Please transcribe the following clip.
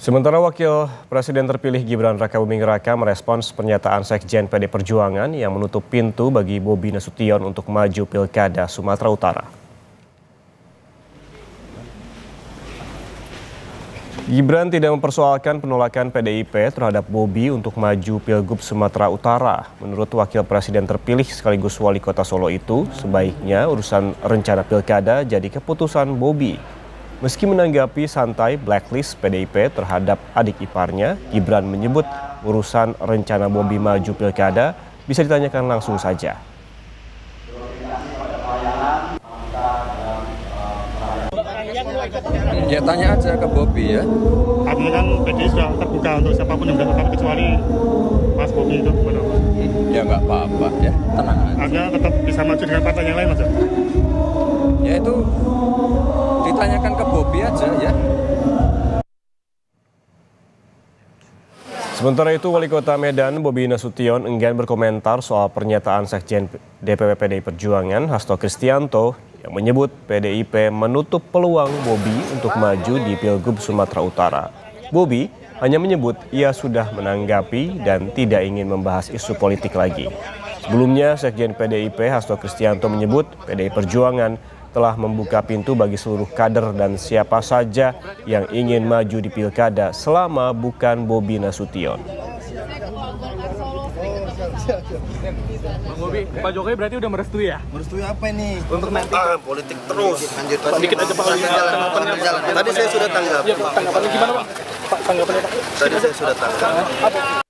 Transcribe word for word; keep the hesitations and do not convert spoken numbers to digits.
Sementara Wakil Presiden terpilih Gibran Rakabuming Raka merespons pernyataan Sekjen P D Perjuangan yang menutup pintu bagi Bobi Nasution untuk maju Pilkada Sumatera Utara. Gibran tidak mempersoalkan penolakan P D I P terhadap Bobi untuk maju Pilgub Sumatera Utara. Menurut Wakil Presiden terpilih sekaligus Wali Kota Solo itu, sebaiknya urusan rencana Pilkada jadi keputusan Bobi. Meski menanggapi santai blacklist P D I P terhadap adik iparnya, Gibran menyebut urusan rencana Bobi maju Pilkada bisa ditanyakan langsung saja. Ya tanya aja ke Bobi ya. Artinya kan P D I sudah terbuka untuk siapapun yang mendaftar kecuali Mas Bobi itu gimana? Ya nggak apa-apa ya, tenang aja. Artinya tetap bisa maju dengan partai yang lain aja? Ya itu ditanyakan ke Bobi aja ya. Sementara itu, Wali Kota Medan Bobi Nasution enggan berkomentar soal pernyataan Sekjen D P P P D I Perjuangan Hasto Kristianto yang menyebut P D I P menutup peluang Bobi untuk maju di Pilgub Sumatera Utara. Bobi hanya menyebut ia sudah menanggapi dan tidak ingin membahas isu politik lagi. Sebelumnya, Sekjen P D I P Hasto Kristianto menyebut P D I Perjuangan telah membuka pintu bagi seluruh kader dan siapa saja yang ingin maju di Pilkada selama bukan Bobi Nasution. Bang Bobi, Pak Jokowi berarti udah merestui ya? Merestui apa ini? Untuk nanti Ah, politik terus. Lanjut Pak, dikit aja Pak. Tadi saya sudah tanggap. Ya, tanggapannya gimana Pak? Pak, tanggapannya Pak. Tadi saya sudah tanggap. Apa?